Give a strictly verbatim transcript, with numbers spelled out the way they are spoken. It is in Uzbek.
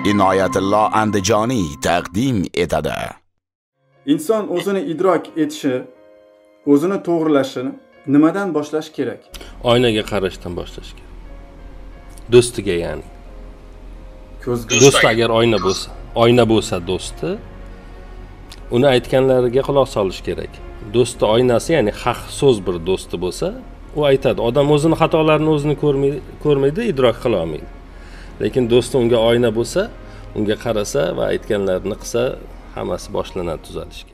Inoyatullo Andijoniy taqdim etadi. Inson o'zini idrok etishi, o'zini to'g'rilashini nimadan boshlash kerak? Oynaga qarashdan boshlash kerak. Do'stiga ya'ni. Ko'zga. Do'st agar oyna bo'lsa, oyna bo'lsa do'sti, uni aytganlariga quloq solish kerak. Do'sti oynasi, ya'ni haq so'z bir do'sti bo'lsa, u aytadi. Odam o'zini xatolarini o'zini ko'rmaydi, ko'rmaydi, idrok qila olmaydi. Lekin do'sti unga oyna bo'lsa, unga qarasa va aytganlarini qilsa, hammasi boshlanadi tuzalishga.